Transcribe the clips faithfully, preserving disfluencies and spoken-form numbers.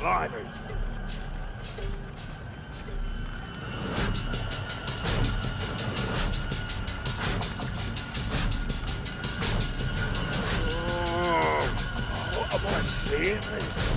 Blimey. Oh, what am I seeing this?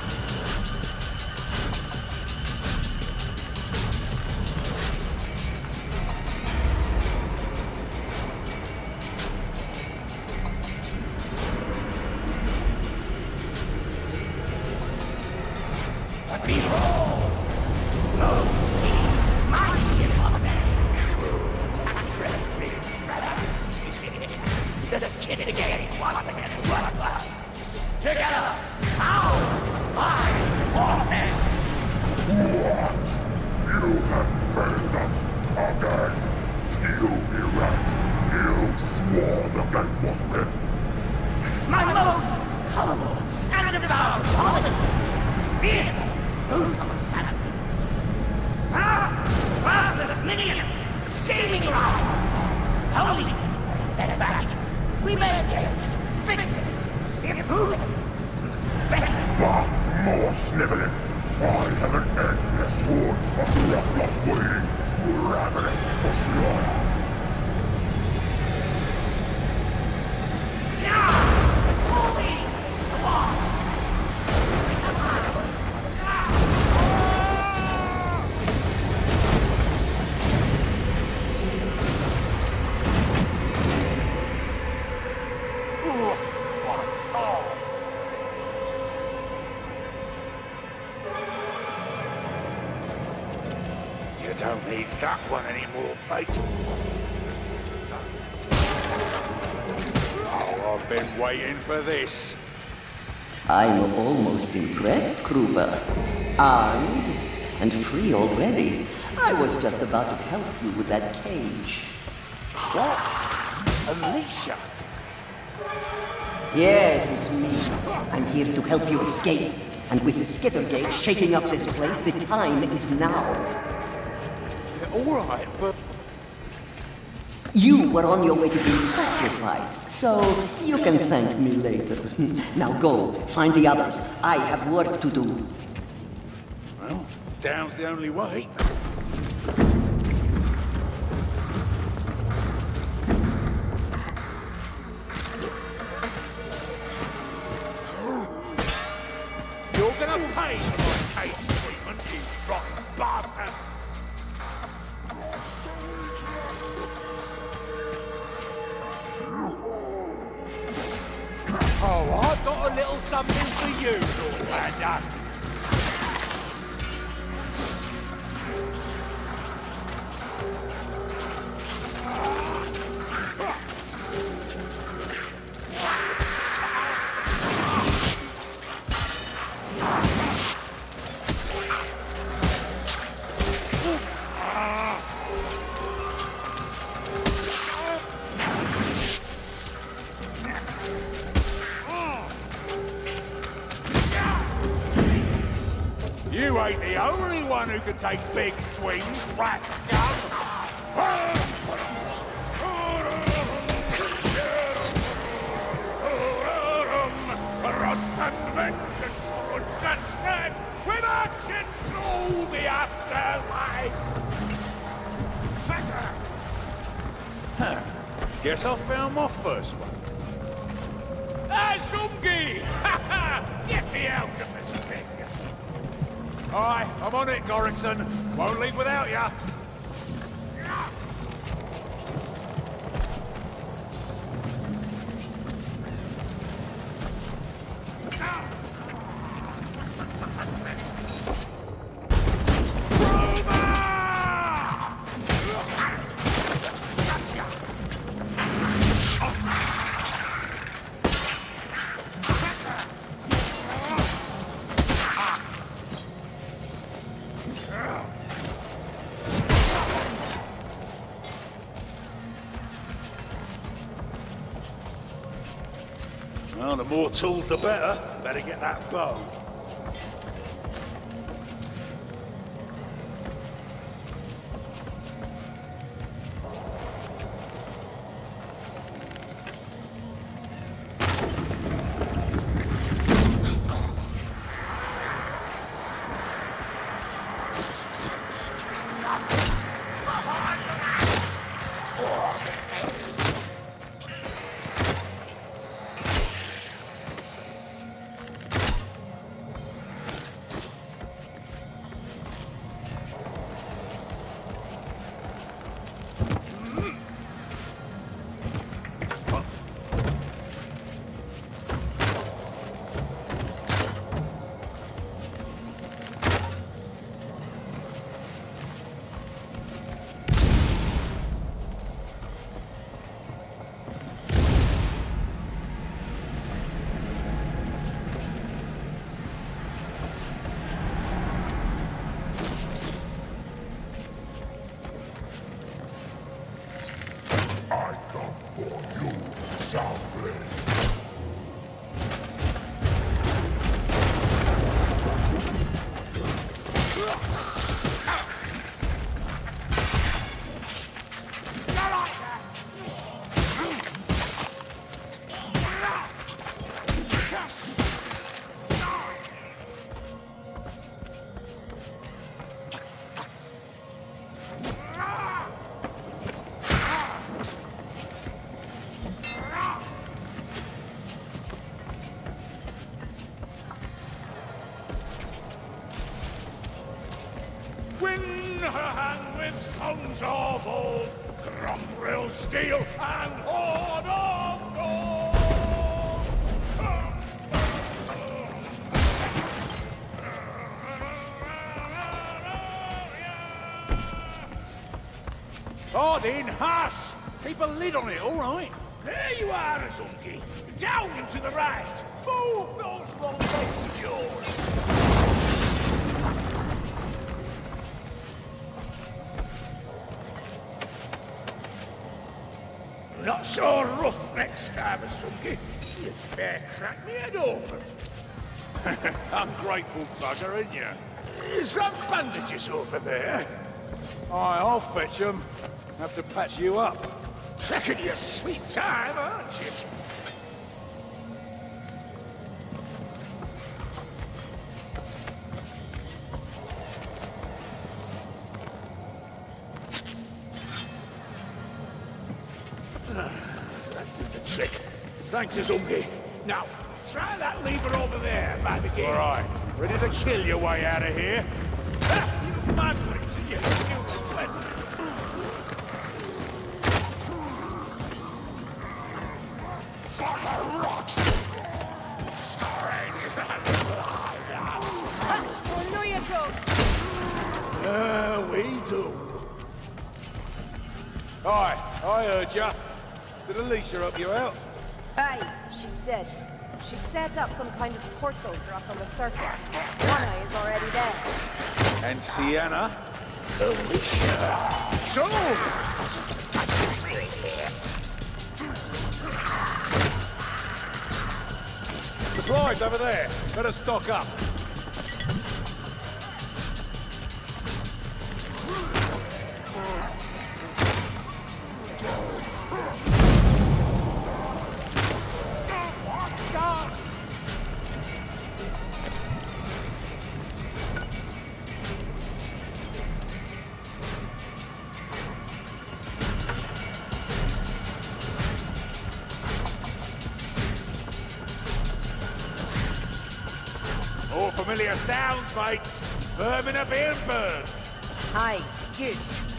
Don't need that one anymore, mate. Oh, I've been waiting for this. I'm almost impressed, Kruber. Armed and free already. I was just about to help you with that cage. What? Alicia? Yes, it's me. I'm here to help you escape. And with the Skittergate shaking up this place, the time is now. All right, but... You were on your way to being sacrificed, so you can thank me later. Now go, find the others. I have work to do. Well, down's the only way. You're gonna pay for my case treatment, you rotten bastard! Oh, I've got a little something for you, Lord Lander. You ain't the only one who can take big swings, rat scum! With action through the afterlife! Huh. Guess I found my first one. Azumgi! Ha ha! Get me out of this thing! Aye, I'm on it, Gorrickson. Won't leave without ya. Well, the more tools, the better. Better get that bow. her hand with sons of old, Grombril steel and hoard of gold! Odin, hush! Keep a lid on it, all right? There you are, Azungi. Down and to the right. Move those long legs of yours. Not so rough next time, Azungi. You fair cracked me head open. Ungrateful bugger, ain't you? Is that bandages over there? Aye, I'll fetch them. Have to patch you up. Taking your sweet time, aren't you? That did the trick. Thanks, Azungi. Now, try that lever over there by the gate. All right. Ready to kill your way out of here? Ha! You madwits, and you think you was pleasant. Uh, we do. Aye, I heard ya. Did Alicia help you out? Aye, she did. She set up some kind of portal for us on the surface. One is already there. And Sienna? Alicia. So! Supplies over there. Better stock up. All familiar sounds, mates. Vermin are being burned. Aye, good.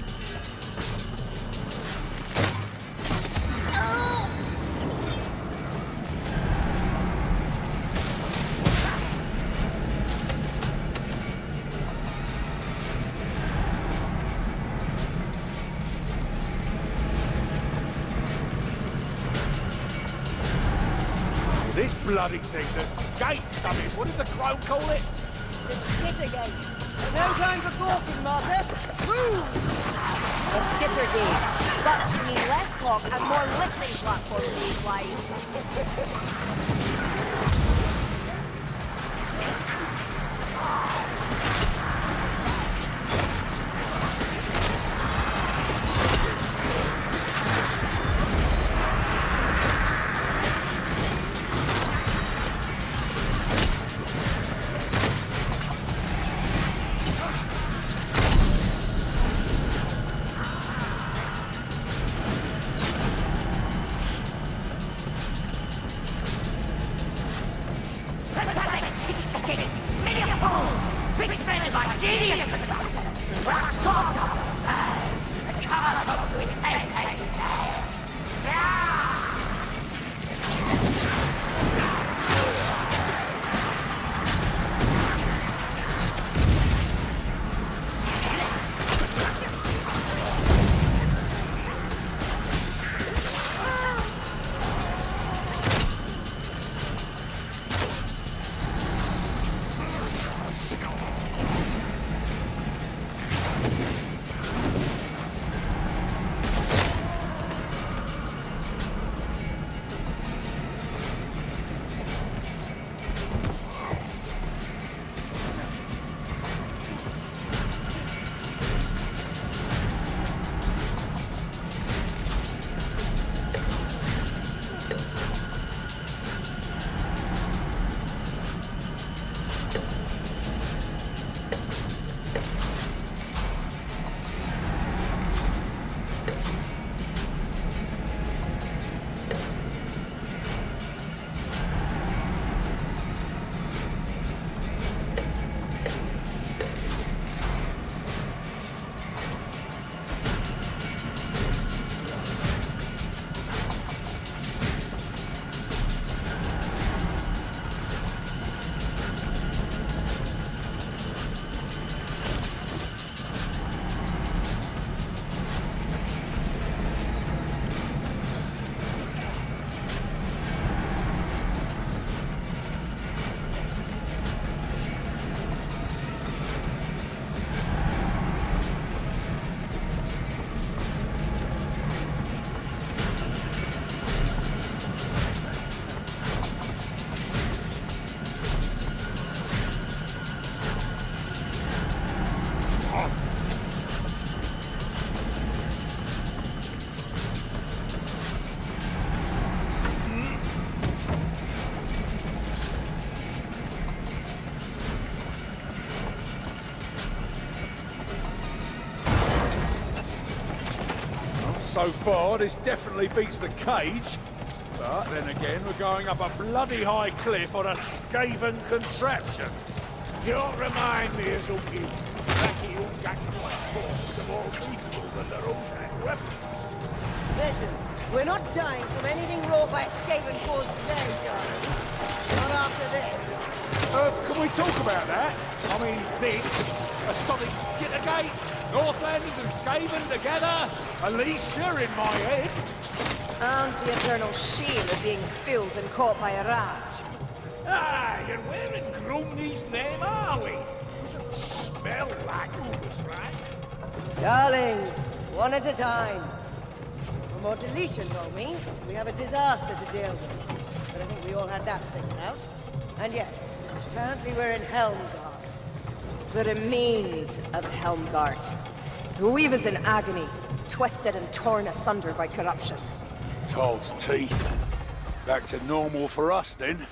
This bloody thing, the gate something, what did the crow call it? The skitter gate. No time for gawking, Martha. Woo! The skitter gate. But we need less talk and more lifting platform these wise. So far, this definitely beats the cage. But then again, we're going up a bloody high cliff on a Skaven contraption. Don't remind me of something. Lucky you got more forms of all peaceful than their own tank weapons. Listen, we're not dying from anything wrought by a Skaven force today, darling. Not after this. Uh, can we talk about that? I mean, this, a solid Skittergate, Northland and Skaven together, Alicia in my head. And the eternal shame of being filled and caught by a rat. Aye, and where in Grumney's name are we? Doesn't smell like Ubers, right? Darlings, one at a time. For more deletion, Romy, we have a disaster to deal with. But I think we all had that figured out. And yes, apparently we're in Helmgart. The remains of Helmgart. The Weaver's in agony, twisted and torn asunder by corruption. Toll's teeth. Back to normal for us, then.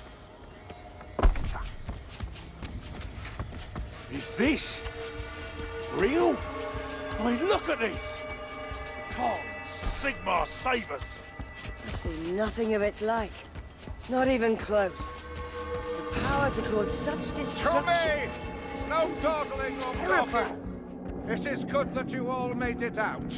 Is this real? I mean, look at this! Toll, Sigmar, save us! I've seen nothing of its like. Not even close. The power to cause such destruction. No dawdling or Terrifying. talking. It is good that you all made it out.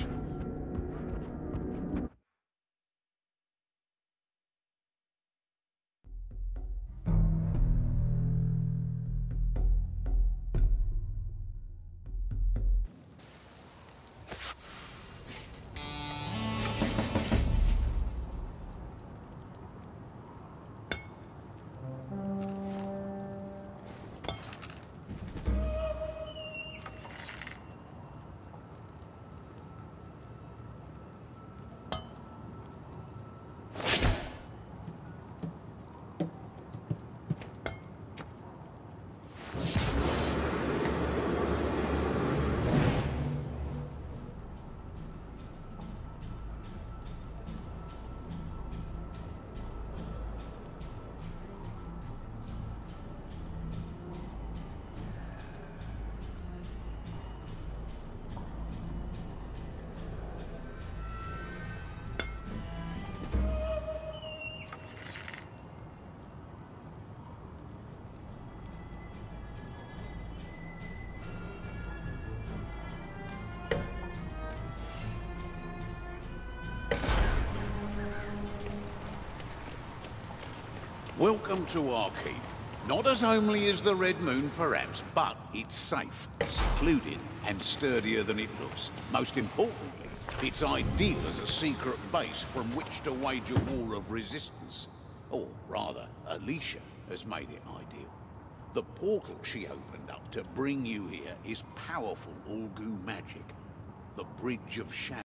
Welcome to our keep. Not as homely as the Red Moon, perhaps, but it's safe, secluded, and sturdier than it looks. Most importantly, it's ideal as a secret base from which to wage a war of resistance. Or rather, Alicia has made it ideal. The portal she opened up to bring you here is powerful Ulgu magic. The Bridge of Shadows.